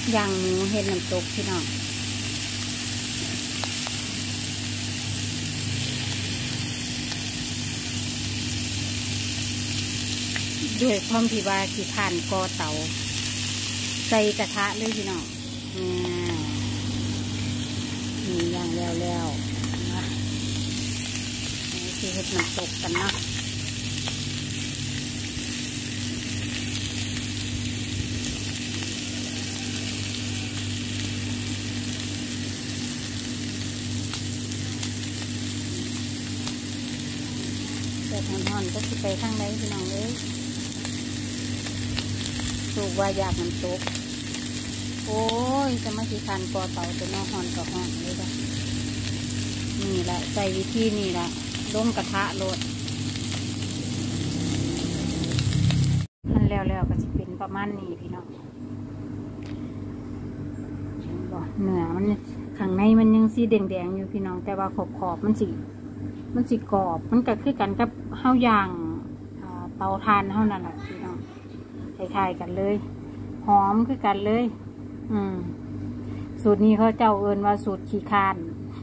ย่างหมูเห็ดน้ำตกพี่น้องด้วยความที่ว่าขี้ผ่านกอเตาใส่กระทะเลยพี่น้องนี่ย่างแล้วนะนี่คือเห็ดน้ำตกกันเนาะแต่ทอนๆก็จะไปข้างในพี่น้องเลยถูกว่าอยากมันตกโอ้ยจะมาขี้คันกอเต่าจะนอหอนกับหอนเลยจ้ะนี่แหละใจวิธีนี่แหละลงกระทะโลดมันแล้วก็จะเป็นประมาณนี้พี่น้องเนื้อมันข้างในมันยังสีแดงอยู่พี่น้องแต่ว่าขอบมันสีกรอบมันก็คือกันกับข้าวย่างเตาถ่านเท่านั้นแหละพี่น้องคล้ายๆกันเลยหอมคือกันเลยสูตรนี้เขาเจ้าเอิญว่าสูตรขี้คาน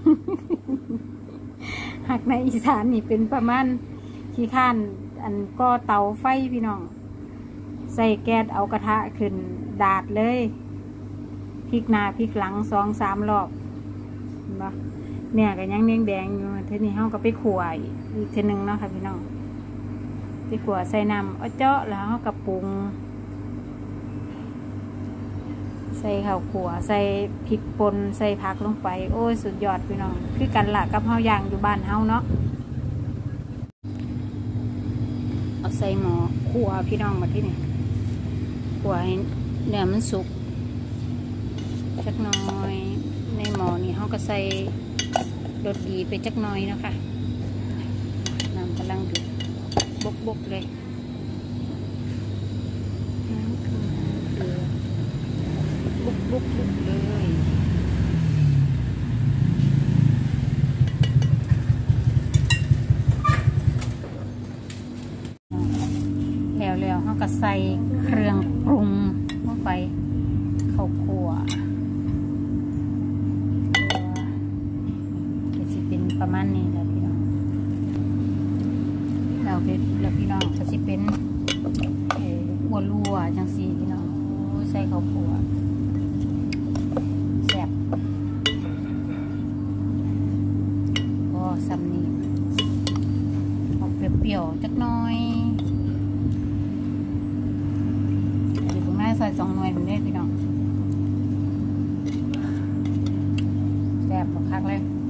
หากในอีสานนี่เป็นประมาณขี้คานอันก็เตาไฟพี่น้องใส่แก๊สเอากระทะขึ้นดาดเลยพลิกหน้าพลิกหลัง2-3 รอบเห็นปะเนี่ยก็ยังแดงอยู่ทีนี้เขาก็ไปขั่วอีกทีนึงเนาะค่ะพี่น้องไปขั่วใส่น้ำเอาเจาะแล้วเขาก็ปรุงใส่ข้าวขั่วใส่พริกป่นใส่ผักลงไปโอ้ยสุดยอดพี่น้องคือกันละกับเฮาย่างอยู่บ้านเฮาเนาะเอาใส่หม้อขั่วพี่น้องมาที่นี่ขั่วให้เนื้อมันสุกจักน้อยในหม้อนี่เขาก็ใส่รสดีไปจักน้อยนะคะน้ำกำลังดุบกเลยบุกเลยแล้วเขาก็ใส่เครื่องปรุงลงไปข้าวคั่วก็จะเป็นประมาณนี้แหละพี่น้องแล้วพี่น้องก็จะเป็นหัวลัวจังสีพี่น้องใส่ข้าวคั่วซ้ำนี่ออกเปรี้ยวๆจักน้อยอยู่ตรงหน้าซอย2 หน่วยเป็นเลขพี่น้องแซ่บคักเลย